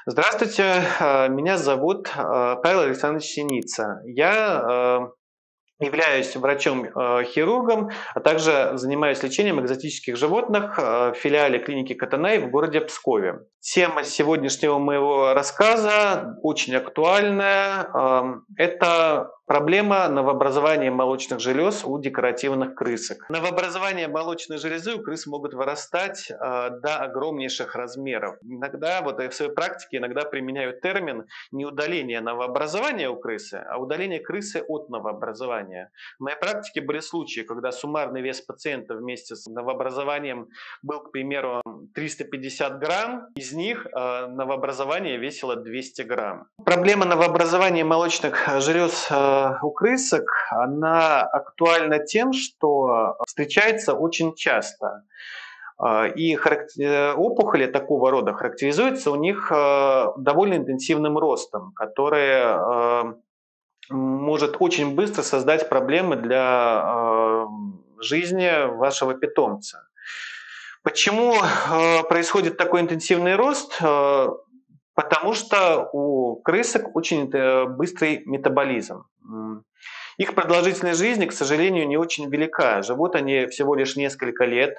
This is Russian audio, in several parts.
Здравствуйте, меня зовут Павел Александрович Синица. Я являюсь врачом-хирургом, а также занимаюсь лечением экзотических животных в филиале клиники Катанай в городе Пскове. Тема сегодняшнего моего рассказа очень актуальная. Это проблема новообразования молочных желез у декоративных крысок. Новообразование молочной железы у крыс могут вырастать до огромнейших размеров. Иногда, вот я в своей практике иногда применяю термин не удаление новообразования у крысы, а удаление крысы от новообразования. В моей практике были случаи, когда суммарный вес пациента вместе с новообразованием был, к примеру, 350 грамм, из них новообразование весило 200 грамм. Проблема новообразования молочных желез у крысок, она актуальна тем, что встречается очень часто. И опухоли такого рода характеризуются у них довольно интенсивным ростом, который может очень быстро создать проблемы для жизни вашего питомца. Почему происходит такой интенсивный рост? Потому что у крысок очень быстрый метаболизм. Их продолжительность жизни, к сожалению, не очень велика. Живут они всего лишь несколько лет.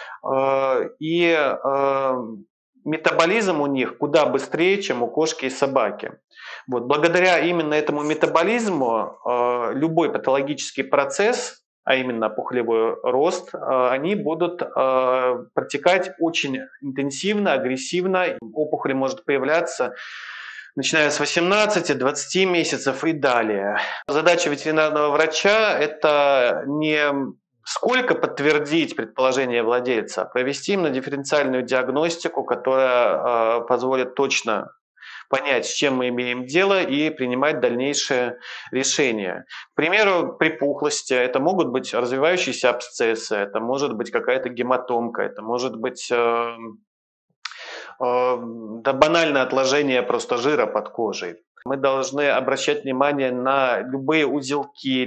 И метаболизм у них куда быстрее, чем у кошки и собаки. Вот. Благодаря именно этому метаболизму любой патологический процесс, а именно пухлевой рост, они будут протекать очень интенсивно, агрессивно. Опухоль может появляться начиная с 18-20 месяцев и далее. Задача ветеринарного врача – это не сколько подтвердить предположение владельца, а провести именно дифференциальную диагностику, которая позволит точно понять, с чем мы имеем дело, и принимать дальнейшие решения. К примеру, припухлости – это могут быть развивающиеся абсцессы, это может быть какая-то гематомка, это может быть да банальное отложение просто жира под кожей. Мы должны обращать внимание на любые узелки,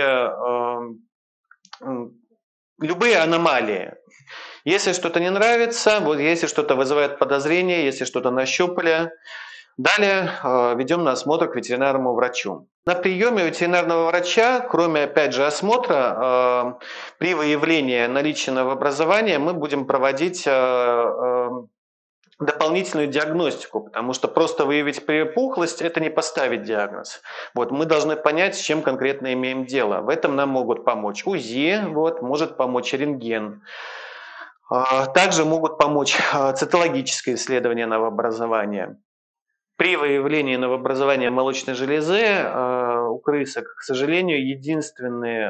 любые аномалии. Если что-то не нравится, вот если что-то вызывает подозрение, если что-то нащупали, далее ведем на осмотр к ветеринарному врачу. На приеме у ветеринарного врача, кроме, опять же, осмотра, при выявлении наличия новообразования мы будем проводить дополнительную диагностику, потому что просто выявить припухлость – это не поставить диагноз. Вот, мы должны понять, с чем конкретно имеем дело. В этом нам могут помочь УЗИ, вот, может помочь рентген. Также могут помочь цитологическое исследование новообразования. При выявлении новообразования молочной железы у крысок, к сожалению, единственный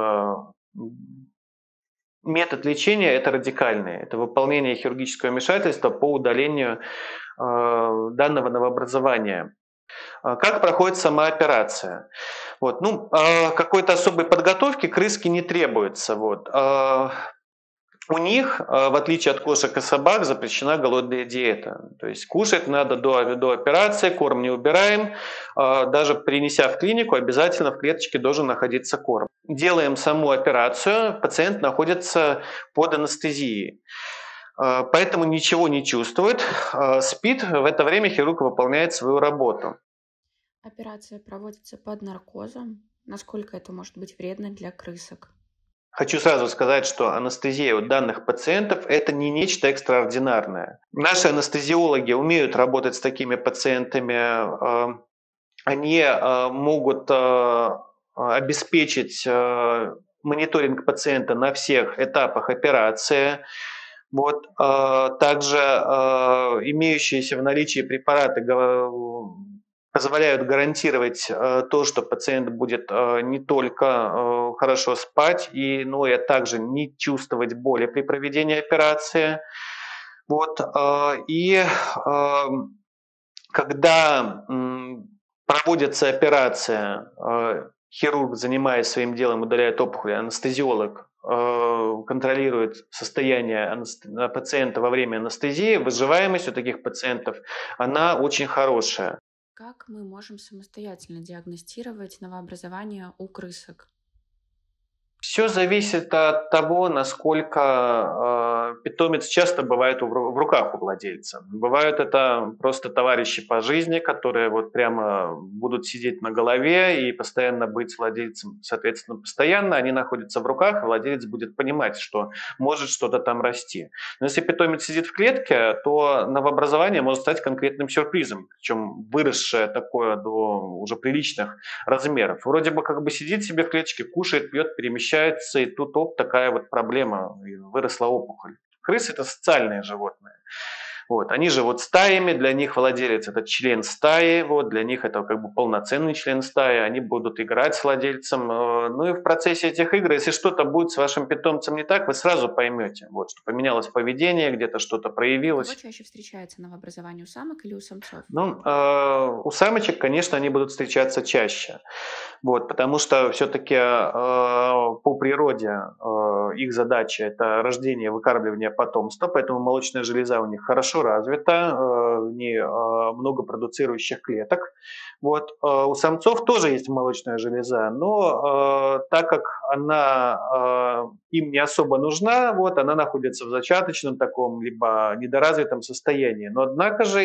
метод лечения – это радикальный. Это выполнение хирургического вмешательства по удалению данного новообразования. Как проходит сама операция? Вот, какой-то особой подготовки крыски не требуется. Вот. У них, в отличие от кошек и собак, запрещена голодная диета. То есть кушать надо до операции, корм не убираем. Даже принеся в клинику, обязательно в клеточке должен находиться корм. Делаем саму операцию, пациент находится под анестезией. Поэтому ничего не чувствует, спит, в это время хирург выполняет свою работу. Операция проводится под наркозом. Насколько это может быть вредно для крысок? Хочу сразу сказать, что анестезия у данных пациентов – это не нечто экстраординарное. Наши анестезиологи умеют работать с такими пациентами. Они могут обеспечить мониторинг пациента на всех этапах операции. Вот. Также имеющиеся в наличии препараты позволяют гарантировать то, что пациент будет не только хорошо спать, но и также не чувствовать боли при проведении операции. Вот. И когда проводится операция, хирург, занимаясь своим делом, удаляет опухоль, анестезиолог контролирует состояние пациента во время анестезии, выживаемость у таких пациентов, она очень хорошая. Как мы можем самостоятельно диагностировать новообразование у крысок? Все зависит от того, насколько питомец часто бывает в руках у владельца. Бывают это просто товарищи по жизни, которые вот прямо будут сидеть на голове и постоянно быть с владельцем. Соответственно, постоянно они находятся в руках, и владелец будет понимать, что может что-то там расти. Но если питомец сидит в клетке, то новообразование может стать конкретным сюрпризом, причем выросшее такое до уже приличных размеров. Вроде бы как бы сидит себе в клеточке, кушает, пьет, перемещается, и тут оп, такая вот проблема, и выросла опухоль. Крысы – это социальные животные. Вот. Они живут стаями, для них владелец – это член стаи, вот, для них это как бы полноценный член стаи, они будут играть с владельцем. Ну и в процессе этих игр, если что-то будет с вашим питомцем не так, вы сразу поймете, вот, что поменялось поведение, где-то что-то У кого проявилось. чаще встречается новообразование, у самок или у самцов? Ну, у самочек, конечно, они будут встречаться чаще. Вот, потому что все-таки по природе их задача – это рождение, выкармливание потомства, поэтому молочная железа у них хорошо развита, в ней много продуцирующих клеток. Вот, у самцов тоже есть молочная железа, но так как она им не особо нужна, вот, она находится в зачаточном таком, либо недоразвитом состоянии. Но однако же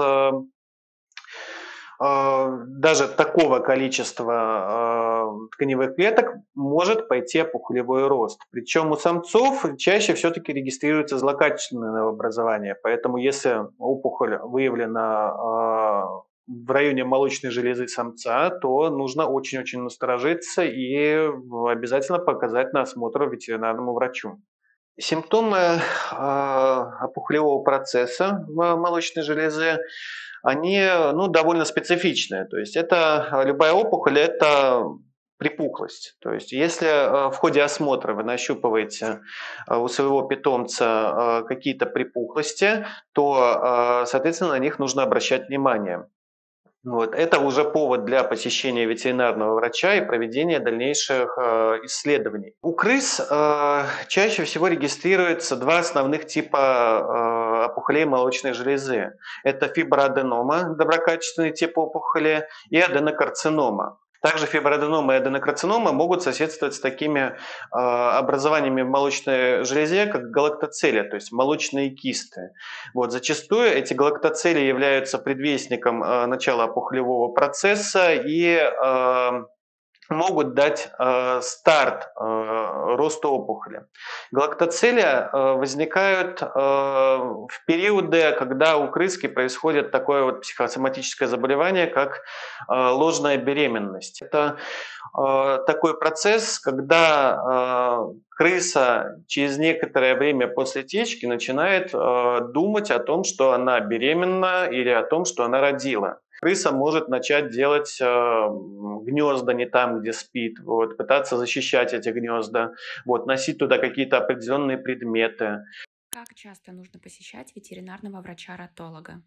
даже такого количества тканевых клеток может пойти опухолевой рост. Причем у самцов чаще все-таки регистрируется злокачественное новообразование. Поэтому если опухоль выявлена в районе молочной железы самца, то нужно очень-очень насторожиться и обязательно показать на осмотр ветеринарному врачу. Симптомы опухолевого процесса молочной железы, они довольно специфичные. То есть это любая опухоль, это припухлость. То есть если в ходе осмотра вы нащупываете у своего питомца какие-то припухлости, то, соответственно, на них нужно обращать внимание. Вот. Это уже повод для посещения ветеринарного врача и проведения дальнейших исследований. У крыс чаще всего регистрируется два основных типа опухолей молочной железы. Это фиброаденома, доброкачественный тип опухоли, и аденокарцинома. Также фиброаденома и аденокарцинома могут соседствовать с такими образованиями в молочной железе, как галактоцелия, то есть молочные кисты. Вот, зачастую эти галактоцели являются предвестником начала опухолевого процесса и могут дать старт росту опухоли. Галактоцелия возникают в периоды, когда у крыски происходит такое вот психосоматическое заболевание, как ложная беременность. Это такой процесс, когда крыса через некоторое время после течки начинает думать о том, что она беременна или о том, что она родила. Крыса может начать делать гнезда не там, где спит, вот, пытаться защищать эти гнезда, вот, носить туда какие-то определенные предметы. Как часто нужно посещать ветеринарного врача-ратолога?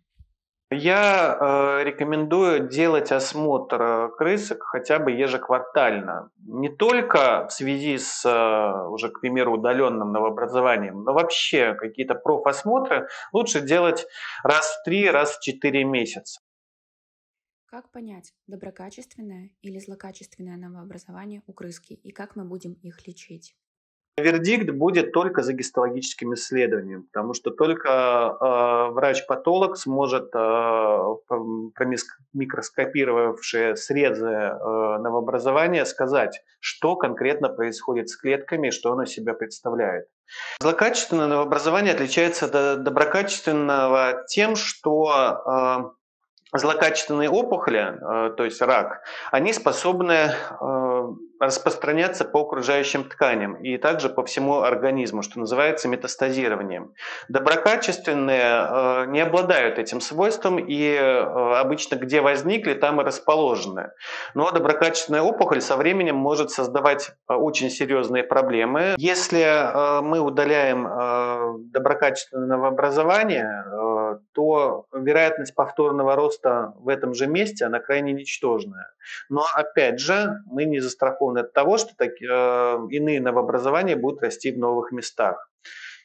Я рекомендую делать осмотр крысок хотя бы ежеквартально. Не только в связи с уже, к примеру, удаленным новообразованием, но вообще какие-то профосмотры лучше делать раз в 3, раз в 4 месяца. Как понять, доброкачественное или злокачественное новообразование у крыски, и как мы будем их лечить? Вердикт будет только за гистологическим исследованием, потому что только врач-патолог сможет, микроскопировавшие срезы новообразования, сказать, что конкретно происходит с клетками и что оно из себя представляет. Злокачественное новообразование отличается от доброкачественного тем, что злокачественные опухоли, то есть рак, они способны распространяться по окружающим тканям и также по всему организму, что называется метастазированием. Доброкачественные не обладают этим свойством и обычно где возникли, там и расположены. Но доброкачественная опухоль со временем может создавать очень серьезные проблемы. Если мы удаляем доброкачественное новообразование, то вероятность повторного роста в этом же месте, она крайне ничтожная. Но опять же, мы не застрахованы от того, что иные новообразования будут расти в новых местах.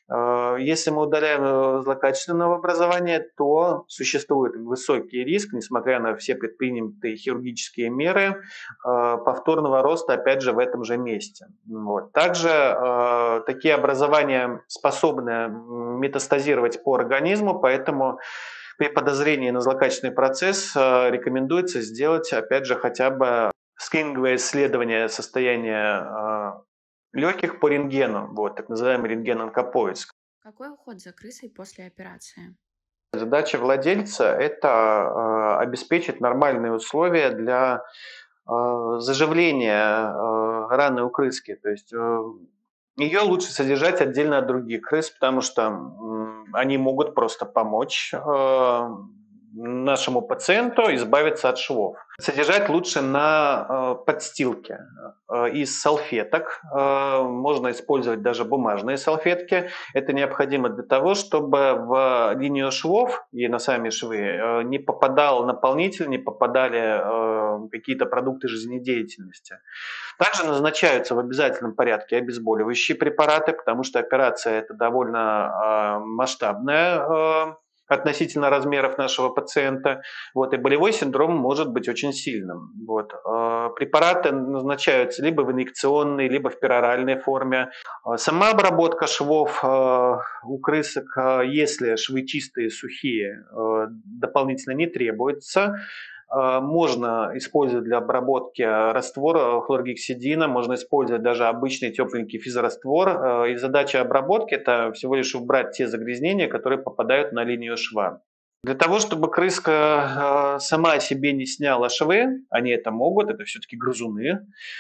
Если мы удаляем злокачественное новообразование, то существует высокий риск, несмотря на все предпринятые хирургические меры, повторного роста, опять же, в этом же месте. Вот. Также такие образования способны метастазировать по организму, поэтому при подозрении на злокачественный процесс рекомендуется сделать, опять же, хотя бы скрининговое исследование состояния легких по рентгену, вот, так называемый рентген-онкопоиск. Какой уход за крысой после операции? Задача владельца – это обеспечить нормальные условия для заживления раны у крыски. То есть ее лучше содержать отдельно от других крыс, потому что они могут просто помочь нашему пациенту избавиться от швов. Содержать лучше на подстилке из салфеток. Можно использовать даже бумажные салфетки. Это необходимо для того, чтобы в линию швов и на сами швы не попадал наполнитель, не попадали какие-то продукты жизнедеятельности. Также назначаются в обязательном порядке обезболивающие препараты, потому что операция это довольно масштабная относительно размеров нашего пациента. Вот, и болевой синдром может быть очень сильным. Вот. Препараты назначаются либо в инъекционной, либо в пероральной форме. Сама обработка швов у крысок, если швы чистые, сухие, дополнительно не требуется. Можно использовать для обработки раствор хлоргексидина, можно использовать даже обычный тепленький физраствор. И задача обработки – это всего лишь убрать те загрязнения, которые попадают на линию шва. Для того, чтобы крыска сама себе не сняла швы, они это могут, это все-таки грызуны,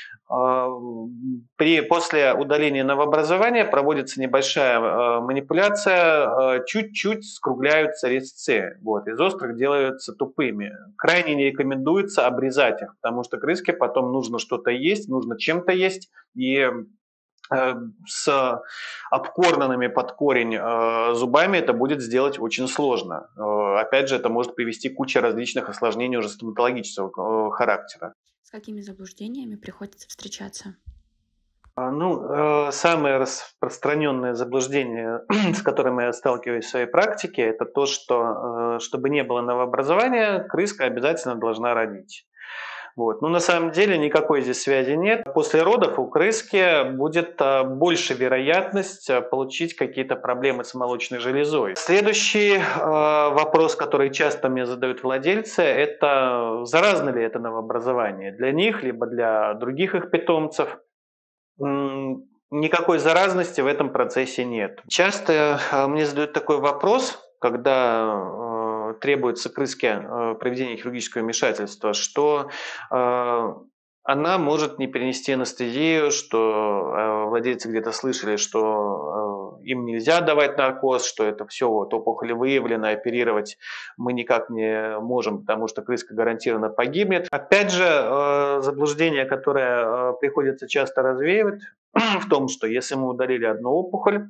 после удаления новообразования проводится небольшая манипуляция, чуть-чуть скругляются резцы, вот, из острых делаются тупыми. Крайне не рекомендуется обрезать их, потому что крыске потом нужно что-то есть, нужно чем-то есть, и с обкорнанными под корень зубами это будет сделать очень сложно. Опять же, это может привести к куче различных осложнений уже стоматологического характера. С какими заблуждениями приходится встречаться? Самое распространенное заблуждение, с которым я сталкиваюсь в своей практике, это то, что чтобы не было новообразования, крыска обязательно должна родить. Вот. Но на самом деле никакой здесь связи нет. После родов у крыски будет больше вероятность получить какие-то проблемы с молочной железой. Следующий вопрос, который часто мне задают владельцы, это заразно ли это новообразование для них, либо для других их питомцев. Никакой заразности в этом процессе нет. Часто мне задают такой вопрос, когда требуется крыске проведение хирургического вмешательства, что она может не перенести анестезию, что владельцы где-то слышали, что им нельзя давать наркоз, что это все вот опухоль выявлена, оперировать мы никак не можем, потому что крыска гарантированно погибнет. Опять же, заблуждение, которое приходится часто развеивать, в том, что если мы удалили одну опухоль,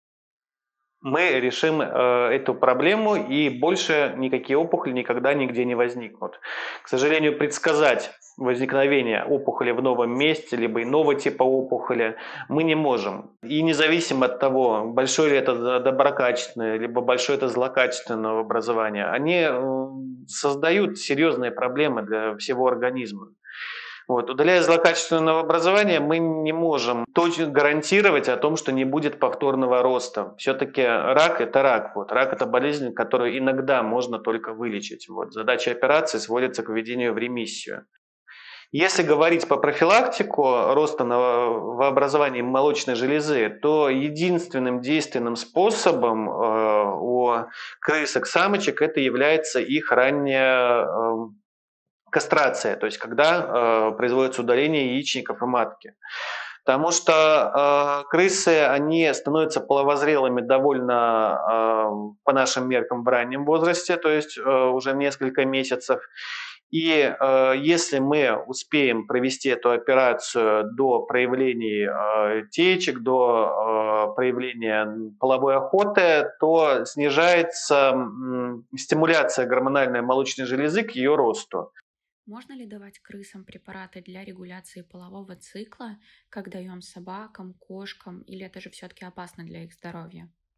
мы решим эту проблему, и больше никакие опухоли никогда нигде не возникнут. К сожалению, предсказать возникновение опухоли в новом месте, либо иного типа опухоли мы не можем. И независимо от того, большое ли это доброкачественное, либо большое это злокачественное образование, они создают серьезные проблемы для всего организма. Вот. Удаляя злокачественное новообразование, мы не можем точно гарантировать о том, что не будет повторного роста. Все-таки рак – это рак. Вот. Рак – это болезнь, которую иногда можно только вылечить. Вот. Задача операции сводится к введению в ремиссию. Если говорить по профилактику роста новообразования молочной железы, то единственным действенным способом у крысок-самочек это является их ранняя кастрация, то есть когда производится удаление яичников и матки. Потому что крысы, они становятся половозрелыми довольно, по нашим меркам, в раннем возрасте, то есть уже несколько месяцев. И если мы успеем провести эту операцию до проявлений течек, до проявления половой охоты, то снижается стимуляция гормональной молочной железы к ее росту. Можно ли давать крысам препараты для регуляции полового цикла, как даем собакам, кошкам, или это же все-таки опасно для их здоровья?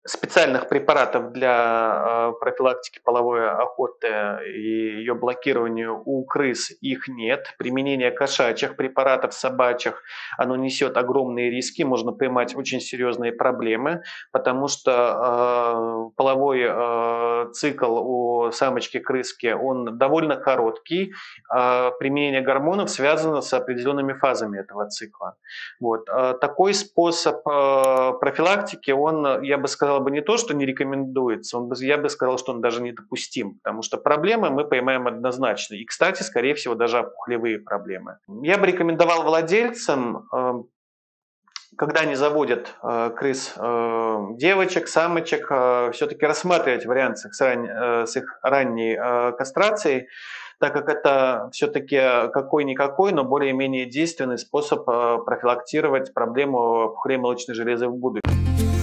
специальных препаратов для профилактики половой охоты и ее блокированию у крыс их нет. Применение кошачьих препаратов, собачьих, оно несет огромные риски, можно поймать очень серьезные проблемы, потому что половой цикл у самочки крыски, он довольно короткий, применение гормонов связано с определенными фазами этого цикла. Вот. Такой способ профилактики, он, я бы сказал, не то, что не рекомендуется, я бы сказал, что он даже недопустим, потому что проблемы мы поймаем однозначно. И, кстати, скорее всего, даже опухолевые проблемы. Я бы рекомендовал владельцам, когда они заводят крыс, девочек, самочек, все-таки рассматривать вариант с их ранней кастрацией, так как это все-таки какой-никакой, но более-менее действенный способ профилактировать проблему опухолей молочной железы в будущем.